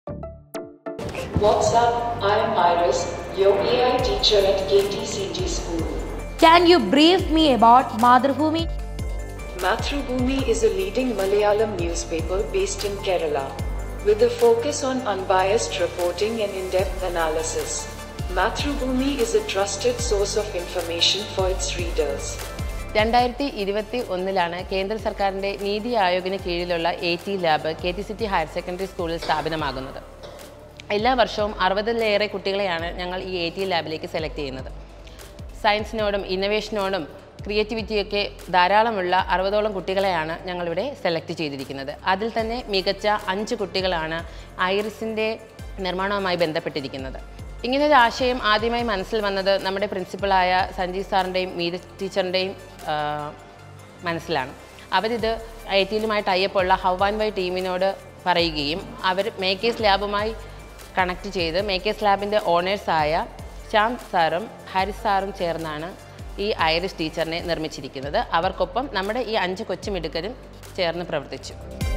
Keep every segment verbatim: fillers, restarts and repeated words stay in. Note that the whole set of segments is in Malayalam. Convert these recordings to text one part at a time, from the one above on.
What's up? I'm Iris, your A I teacher at K T C T School. Can you brief me about Mathrubhumi? Mathrubhumi is a leading Malayalam newspaper based in Kerala, with a focus on unbiased reporting and in-depth analysis. Mathrubhumi is a trusted source of information for its readers. രണ്ടായിരത്തി ഇരുപത്തി ഒന്നിലാണ് കേന്ദ്ര സർക്കാരിൻ്റെ നീതി ആയോഗിന് കീഴിലുള്ള A T lab K T C T higher secondary സ്കൂളിൽ സ്ഥാപിതമാകുന്നത്. എല്ലാ വർഷവും അറുപതിലേറെ കുട്ടികളെയാണ് ഞങ്ങൾ ഈ എ ടി ലാബിലേക്ക് സെലക്ട് ചെയ്യുന്നത്. സയൻസിനോടും ഇന്നൊവേഷനോടും ക്രിയേറ്റിവിറ്റിയൊക്കെ ധാരാളമുള്ള അറുപതോളം കുട്ടികളെയാണ് ഞങ്ങളിവിടെ സെലക്ട് ചെയ്തിരിക്കുന്നത്. അതിൽ തന്നെ മികച്ച അഞ്ച് കുട്ടികളാണ് ഐറിസിൻ്റെ നിർമ്മാണവുമായി ബന്ധപ്പെട്ടിരിക്കുന്നത്. ഇങ്ങനൊരു ആശയം ആദ്യമായി മനസ്സിൽ വന്നത് നമ്മുടെ പ്രിൻസിപ്പളായ സഞ്ജീവ് സാറിൻ്റെയും മീര ടീച്ചറിൻ്റെയും മനസ്സിലാണ്. അവരിത് ഐ ടിയിലുമായി ടൈപ്പുള്ള ഹൗ ആൻഡ് വൈ ടീമിനോട് പറയുകയും അവർ മേക്കേഴ്സ് ലാബുമായി കണക്ട് ചെയ്ത് മേക്കേഴ്സ് ലാബിൻ്റെ ഓണേഴ്സായ ശ്യാം സാറും ഹാരിസ് സാറും ചേർന്നാണ് ഈ ഐറിസ് ടീച്ചറിനെ നിർമ്മിച്ചിരിക്കുന്നത്. അവർക്കൊപ്പം നമ്മുടെ ഈ അഞ്ച് കൊച്ചുമിടുക്കരും ചേർന്ന് പ്രവർത്തിച്ചു.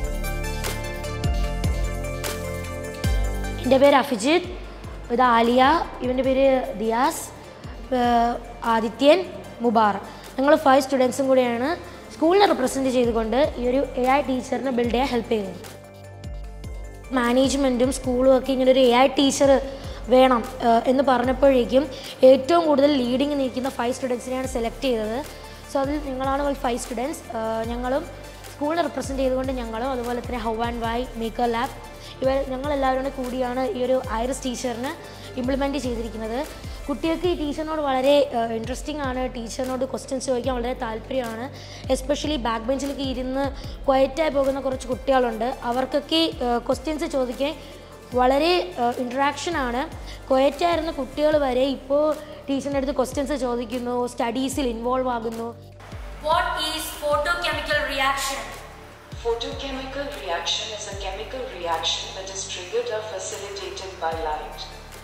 എൻ്റെ പേര് അഭിജിത്ത്, ഇത് ആലിയ, ഇവൻ്റെ പേര് ദിയാസ്, ആദിത്യൻ, മുബാർ. ഞങ്ങൾ ഫൈവ് സ്റ്റുഡൻസും കൂടെയാണ് സ്കൂളിനെ റെപ്രസെൻറ്റ് ചെയ്തുകൊണ്ട് ഈ ഒരു എ ഐ ടീച്ചറിനെ ബിൽഡ് ചെയ്യാൻ ഹെൽപ്പ് ചെയ്യുന്നത്. മാനേജ്മെൻറ്റും സ്കൂളും ഒക്കെ ഇങ്ങനൊരു എ ഐ ടീച്ചർ വേണം എന്ന് പറഞ്ഞപ്പോഴേക്കും ഏറ്റവും കൂടുതൽ ലീഡിങ് നിൽക്കുന്ന ഫൈവ് സ്റ്റുഡൻസിനെയാണ് സെലക്ട് ചെയ്തത്. സോ അതിൽ ഞങ്ങളാണ് ഫൈവ് സ്റ്റുഡൻസ്. ഞങ്ങളും സ്കൂളിനെ റെപ്രസെൻറ്റ് ചെയ്തുകൊണ്ട് ഞങ്ങളും അതുപോലെ തന്നെ how and why, maker lab, ഇവർ ഞങ്ങളെല്ലാവരും കൂടിയാണ് ഈ ഒരു ഐറിസ് ടീച്ചറിന് ഇംപ്ലിമെൻറ്റ് ചെയ്തിരിക്കുന്നത്. കുട്ടികൾക്ക് ഈ ടീച്ചറിനോട് വളരെ ഇൻട്രസ്റ്റിംഗ് ആണ്. ടീച്ചറിനോട് ക്വസ്റ്റ്യൻസ് ചോദിക്കാൻ വളരെ താല്പര്യമാണ്. എസ്പെഷ്യലി ബാക്ക് ബെഞ്ചിലൊക്കെ ഇരുന്ന് ക്വയറ്റായി പോകുന്ന കുറച്ച് കുട്ടികളുണ്ട്. അവർക്കൊക്കെ ക്വസ്റ്റ്യൻസ് ചോദിക്കാൻ വളരെ ഇൻട്രാക്ഷനാണ്. ക്വയറ്റായിരുന്ന കുട്ടികൾ വരെ ഇപ്പോൾ ടീച്ചറിൻ്റെ അടുത്ത് ക്വസ്റ്റ്യൻസ് ചോദിക്കുന്നു, സ്റ്റഡീസിൽ ഇൻവോൾവ് ആകുന്നു. What is photochemical reaction? Photochemical reaction is a chemical reaction that is triggered or facilitated by light.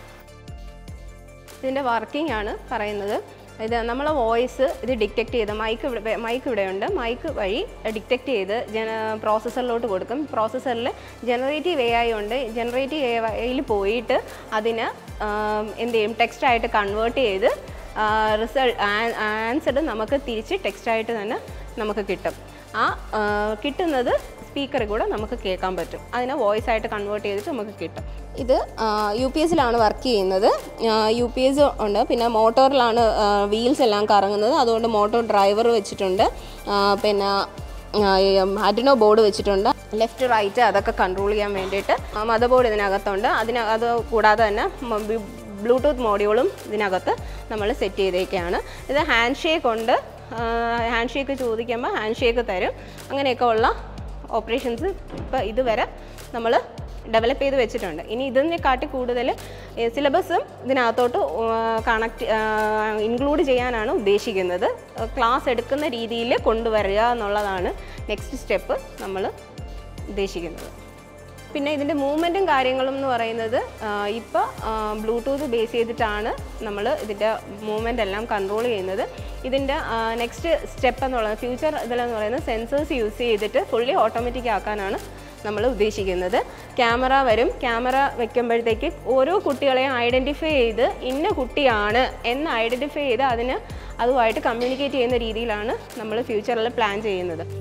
ഇതിൻ്റെ വർക്കിംഗ് ആണ് പറയുന്നത്. ഇത് നമ്മളെ വോയിസ് ഇത് ഡിറ്റക്റ്റ് ചെയ്ത് മൈക്ക് ഇവിടെ മൈക്ക് ഇവിടെയുണ്ട്. മൈക്ക് വഴി ഡിറ്റക്റ്റ് ചെയ്ത് ജന പ്രോസസ്സറിലോട്ട് കൊടുക്കും. പ്രോസസ്സറിൽ ജനറേറ്റീവ് എ ഐ ഉണ്ട്. ജനറേറ്റീവ് എ ഐയിൽ പോയിട്ട് അതിന് എന്ത് ചെയ്യും, ടെക്സ്റ്റായിട്ട് കൺവേർട്ട് ചെയ്ത് റിസൾട്ട് ആൻസർ നമുക്ക് തിരിച്ച് ടെക്സ്റ്റായിട്ട് തന്നെ നമുക്ക് കിട്ടും. ആ കിട്ടുന്നത് സ്പീക്കറിൽ കൂടെ നമുക്ക് കേൾക്കാൻ പറ്റും. അതിനെ വോയിസ് ആയിട്ട് കൺവേർട്ട് ചെയ്തിട്ട് നമുക്ക് കിട്ടും. ഇത് യു പി എസിലാണ് വർക്ക് ചെയ്യുന്നത്. യു പി എസ് ഉണ്ട്. പിന്നെ മോട്ടോറിലാണ് വീൽസ് എല്ലാം കറങ്ങുന്നത്. അതുകൊണ്ട് മോട്ടോർ ഡ്രൈവർ വെച്ചിട്ടുണ്ട്. പിന്നെ അഡിനോ ബോർഡ് വെച്ചിട്ടുണ്ട്. ലെഫ്റ്റ് റൈറ്റ് അതൊക്കെ കൺട്രോൾ ചെയ്യാൻ വേണ്ടിയിട്ട് മദർ ബോർഡ് ഇതിനകത്തുണ്ട്. അതിന് അത് കൂടാതെ തന്നെ ബ്ലൂടൂത്ത് മോഡ്യൂളും ഇതിനകത്ത് നമ്മൾ സെറ്റ് ചെയ്തേക്കാണ്. ഇത് ഹാൻഡ് ഷേക്ക് ഉണ്ട്. ഹാൻഡ് ഷേക്ക് ചോദിക്കുമ്പോൾ ഹാൻഡ് ഷേക്ക് തരും. അങ്ങനെയൊക്കെ ഉള്ള ഓപ്പറേഷൻസ് ഇപ്പോൾ ഇതുവരെ നമ്മൾ ഡെവലപ്പ് ചെയ്ത് വെച്ചിട്ടുണ്ട്. ഇനി ഇതിനെക്കാട്ടി കൂടുതൽ സിലബസും ഇതിനകത്തോട്ട് കണക്ട് ഇൻക്ലൂഡ് ചെയ്യാനാണ് ഉദ്ദേശിക്കുന്നത്. ക്ലാസ് എടുക്കുന്ന രീതിയിൽ കൊണ്ടുവരിക എന്നുള്ളതാണ് നെക്സ്റ്റ് സ്റ്റെപ്പ് നമ്മൾ ഉദ്ദേശിക്കുന്നത്. പിന്നെ ഇതിൻ്റെ മൂവ്മെൻറ്റും കാര്യങ്ങളും എന്ന് പറയുന്നത് ഇപ്പോൾ ബ്ലൂടൂത്ത് ബേസ് ചെയ്തിട്ടാണ് നമ്മൾ ഇതിൻ്റെ മൂവ്മെൻ്റ് എല്ലാം കൺട്രോൾ ചെയ്യുന്നത്. ഇതിൻ്റെ നെക്സ്റ്റ് സ്റ്റെപ്പ് എന്നുള്ളത് ഫ്യൂച്ചർ ഇതിലെന്ന് പറയുന്നത് സെൻസേഴ്സ് യൂസ് ചെയ്തിട്ട് ഫുള്ളി ഓട്ടോമാറ്റിക് ആക്കാനാണ് നമ്മൾ ഉദ്ദേശിക്കുന്നത്. ക്യാമറ വരും. ക്യാമറ വെക്കുമ്പോഴത്തേക്ക് ഓരോ കുട്ടികളെയും ഐഡൻറ്റിഫൈ ചെയ്ത് ഇന്ന കുട്ടിയാണ് എന്ന് ഐഡൻറ്റിഫൈ ചെയ്ത് അതിന് അതുമായിട്ട് കമ്മ്യൂണിക്കേറ്റ് ചെയ്യുന്ന രീതിയിലാണ് നമ്മൾ ഫ്യൂച്ചറിൽ പ്ലാൻ ചെയ്യുന്നത്.